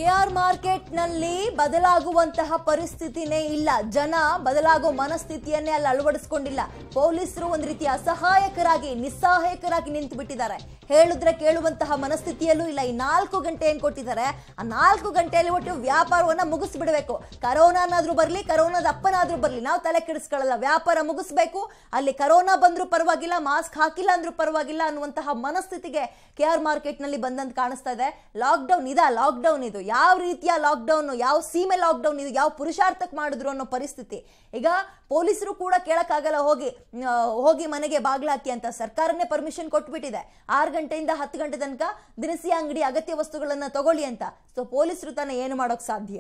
K R market ನಲ್ಲಿ ಬದಲಾಗುವಂತಹ ಪರಿಸ್ಥಿತಿನೇ ಇಲ್ಲ. ಜನ ಬದಲಾಗೋ ಮನಸ್ಥಿತಿಯನ್ನೇ ಅಲ್ಲಿ ಅಳವಡಿಸಿಕೊಂಡಿಲ್ಲ. ಪೊಲೀಸರು ಒಂದು ರೀತಿ ಅಸಹಾಯಕರಾಗಿ ನಿಸ್ಸಹಾಯಕರಾಗಿ ನಿಂತು ಬಿಟ್ಟಿದ್ದಾರೆ. ಹೇಳಿದ್ರೆ ಕೇಳುವಂತಹ ಮನಸ್ಥಿತಿಯಲ್ಲೂ ಇಲ್ಲ. ಈ 4 ಗಂಟೆ ಏನ್ ಕೊಟ್ಟಿದ್ದಾರೆ, ಆ 4 ಗಂಟೆಯಲ್ಲಿ ಒಟ್ಟು ವ್ಯಾಪಾರವನ್ನ ಮುಗಿಸ್ಬಿಡಬೇಕು. ಕರೋನಾನಾದ್ರೂ ಬರ್ಲಿ, ಕರೋನಾದ ಅಪ್ಪನಾದ್ರೂ ಬರ್ಲಿ, ನಾವು ತಲೆ ಕೆಡಿಸ್ಕೊಳ್ಳಲ್ಲ. ವ್ಯಾಪಾರ ಮುಗಿಸ್ಬೇಕು. ಅಲ್ಲಿ ಕರೋನಾ ಬಂದ್ರೂ ಪರವಾಗಿಲ್ಲ, ಮಾಸ್ಕ್ ಹಾಕಿಲ್ಲ ಅಂದ್ರೂ ಪರವಾಗಿಲ್ಲ ಅನ್ನುವಂತಹ ಮನಸ್ಥಿತಿಗೆ ಕೆಆರ್ ಮಾರ್ಕೆಟ್ ನಲ್ಲಿ ಬಂದಂತ ಕಾಣಿಸ್ತಾ ಇದೆ. ಲಾಕ್ಡೌನ್ ಲಾಕ್ಡೌನ್ ಇದು ಯಾವ ರೀತಿಯ ಲಾಕ್ಡೌನ್, ಯಾವ ಸೀಮೆ ಲಾಕ್ಡೌನ್ ಇದು, ಯಾವ ಪುರುಷಾರ್ಥಕ್ಕೆ ಮಾಡಿದ್ರು ಅನ್ನೋ ಪರಿಸ್ಥಿತಿ. ಈಗ ಪೊಲೀಸರು ಕೂಡ ಕೇಳಕ್ಕಾಗಲ್ಲ, ಹೋಗಿ ಮನೆಗೆ ಬಾಗ್ಲಾಕಿ ಅಂತ ಸರ್ಕಾರನೇ ಪರ್ಮಿಷನ್ ಕೊಟ್ಬಿಟ್ಟಿದೆ. 6 ಗಂಟೆಯಿಂದ 10 ಗಂಟೆ ತನಕ ದಿನಸಿ ಅಂಗಡಿ ಅಗತ್ಯ ವಸ್ತುಗಳನ್ನ ತಗೊಳ್ಳಿ ಅಂತ. ಸೊ ಪೊಲೀಸರು ತಾನೇ ಏನು ಮಾಡೋಕ್ ಸಾಧ್ಯ?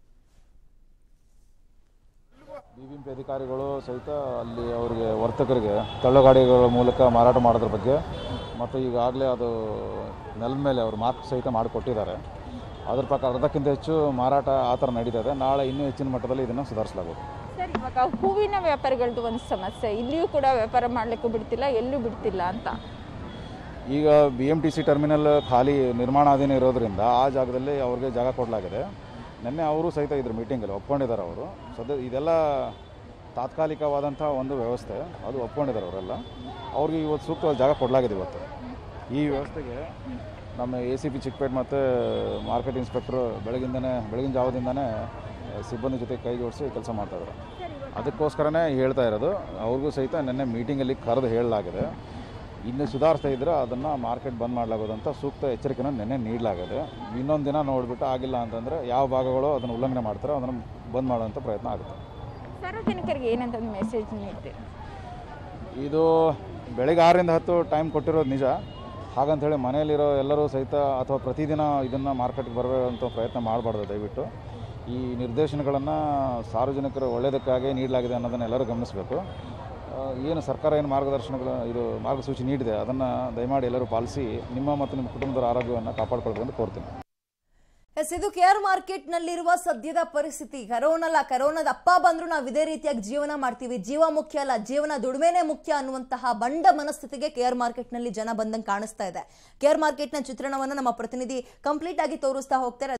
ಬಿಬಿಎಂಪಿ ಅಧಿಕಾರಿಗಳು ಸಹಿತ ಅಲ್ಲಿ ಅವರಿಗೆ ವರ್ತಕರಿಗೆ ತಳ್ಳುಗಾಡಿಗಳ ಮೂಲಕ ಮಾರಾಟ ಮಾಡೋದ್ರ ಬಗ್ಗೆ ಮತ್ತು ಈಗಾಗಲೇ ಅದು ನೆಲದ ಮೇಲೆ ಅವರು ಮಾರ್ಕ್ ಸಹಿತ ಮಾಡಿಕೊಟ್ಟಿದ್ದಾರೆ. ಅದ್ರ ಪ್ರಕಾರ ಅರ್ಧಕ್ಕಿಂತ ಹೆಚ್ಚು ಮಾರಾಟ ಆ ಥರ ನಡೀತಾ ಇದೆ. ನಾಳೆ ಇನ್ನೂ ಹೆಚ್ಚಿನ ಮಟ್ಟದಲ್ಲಿ ಇದನ್ನು ಸುಧಾರಿಸಲಾಗುತ್ತೆ. ಸರ್, ಇವಾಗ ಹೂವಿನ ವ್ಯಾಪಾರಿಗಳದ್ದು ಒಂದು ಸಮಸ್ಯೆ, ಇಲ್ಲಿಯೂ ಕೂಡ ವ್ಯಾಪಾರ ಮಾಡಲಿಕ್ಕೂ ಬಿಡ್ತಿಲ್ಲ, ಎಲ್ಲೂ ಬಿಡ್ತಿಲ್ಲ ಅಂತ. ಈಗ BMTC ಟರ್ಮಿನಲ್ ಖಾಲಿ ನಿರ್ಮಾಣಾಧೀನ ಇರೋದ್ರಿಂದ ಆ ಜಾಗದಲ್ಲಿ ಅವ್ರಿಗೆ ಜಾಗ ಕೊಡಲಾಗಿದೆ. ನಿನ್ನೆ ಅವರು ಸಹಿತ ಇದ್ರ ಮೀಟಿಂಗಲ್ಲಿ ಒಪ್ಕೊಂಡಿದ್ದಾರೆ. ಅವರು ಇದೆಲ್ಲ ತಾತ್ಕಾಲಿಕವಾದಂಥ ಒಂದು ವ್ಯವಸ್ಥೆ, ಅದು ಒಪ್ಕೊಂಡಿದ್ದಾರೆ ಅವರೆಲ್ಲ. ಅವ್ರಿಗೆ ಇವತ್ತು ಸೂಕ್ತವಾದ ಜಾಗ ಕೊಡಲಾಗಿದೆ. ಇವತ್ತು ಈ ವ್ಯವಸ್ಥೆಗೆ ನಮ್ಮ ACP ಚಿಕ್ಕಪೇಟೆ ಮತ್ತು ಮಾರ್ಕೆಟ್ ಇನ್ಸ್ಪೆಕ್ಟ್ರು ಬೆಳಗಿನ ಜಾವದಿಂದನೇ ಸಿಬ್ಬಂದಿ ಜೊತೆ ಕೈ ಜೋಡಿಸಿ ಕೆಲಸ ಮಾಡ್ತಾಯಿದ್ದಾರೆ. ಅದಕ್ಕೋಸ್ಕರನೇ ಹೇಳ್ತಾ ಇರೋದು. ಅವ್ರಿಗೂ ಸಹಿತ ನಿನ್ನೆ ಮೀಟಿಂಗಲ್ಲಿ ಕರೆದು ಹೇಳಲಾಗಿದೆ. ಇನ್ನು ಸುಧಾರಿಸ್ತಾ ಇದ್ದರೆ ಅದನ್ನು ಮಾರ್ಕೆಟ್ ಬಂದ್ ಮಾಡಲಾಗೋದಂತ ಸೂಕ್ತ ಎಚ್ಚರಿಕೆನ ನಿನ್ನೆ ನೀಡಲಾಗಿದೆ. ಇನ್ನೊಂದು ದಿನ ನೋಡಿಬಿಟ್ಟು ಆಗಿಲ್ಲ ಅಂತಂದರೆ ಯಾವ ಭಾಗಗಳು ಅದನ್ನು ಉಲ್ಲಂಘನೆ ಮಾಡ್ತಾರೋ ಅದನ್ನು ಬಂದ್ ಮಾಡುವಂಥ ಪ್ರಯತ್ನ ಆಗುತ್ತೆ. ಸಾರ್ವಜನಿಕರಿಗೆ ಏನಂತ ಮೆಸೇಜ್ ನೀಡ್ತೀರಿ? ಇದು ಬೆಳಗ್ಗೆ 6ರಿಂದ 10 ಟೈಮ್ ಕೊಟ್ಟಿರೋದು ನಿಜ. ಹಾಗಂತೇಳಿ ಮನೆಯಲ್ಲಿರೋ ಎಲ್ಲರೂ ಸಹಿತ ಅಥವಾ ಪ್ರತಿದಿನ ಇದನ್ನು ಮಾರ್ಕೆಟ್ಗೆ ಬರುವಂಥ ಪ್ರಯತ್ನ ಮಾಡಬಾರ್ದು. ದಯವಿಟ್ಟು ಈ ನಿರ್ದೇಶನಗಳನ್ನು ಸಾರ್ವಜನಿಕರ ಒಳ್ಳೆಯದಕ್ಕಾಗಿ ನೀಡಲಾಗಿದೆ ಅನ್ನೋದನ್ನು ಎಲ್ಲರೂ ಗಮನಿಸಬೇಕು. ಏನು ಸರ್ಕಾರ ಏನು ಮಾರ್ಗಸೂಚಿ ನೀಡಿದೆ ಅದನ್ನು ದಯಮಾಡಿ ಎಲ್ಲರೂ ಪಾಲಿಸಿ ನಿಮ್ಮ ಮತ್ತು ನಿಮ್ಮ ಕುಟುಂಬದ ಆರೋಗ್ಯವನ್ನು ಕಾಪಾಡಿಕೊಳ್ಬೇಕು ಅಂತ ಕೋರ್ತೀನಿ. ಇದು ಕೆಆರ್ ಮಾರ್ಕೆಟ್ ನಲ್ಲಿರುವ ಸದ್ಯದ ಪರಿಸ್ಥಿತಿ. ಕರೋನಾದ ಅಪ್ಪ ಬಂದ್ರು ನಾವು ಇದೇ ರೀತಿಯಾಗಿ ಜೀವನ ಮಾಡ್ತೀವಿ, ಜೀವ ಮುಖ್ಯ ಅಲ್ಲ, ಜೀವನ ದುಡಿಮೆನೇ ಮುಖ್ಯ ಅನ್ನುವಂತಹ ಬಂಡ ಮನಸ್ಥಿತಿಗೆ ಕೆಆರ್ ಮಾರ್ಕೆಟ್ ನಲ್ಲಿ ಜನ ಬಂದಂಗೆ ಕಾಣಿಸ್ತಾ ಇದೆ. ಕೆಆರ್ ಮಾರ್ಕೆಟ್ ನ ಚಿತ್ರಣವನ್ನು ನಮ್ಮ ಪ್ರತಿನಿಧಿ ಕಂಪ್ಲೀಟ್ ಆಗಿ ತೋರಿಸ್ತಾ ಹೋಗ್ತಾರೆ.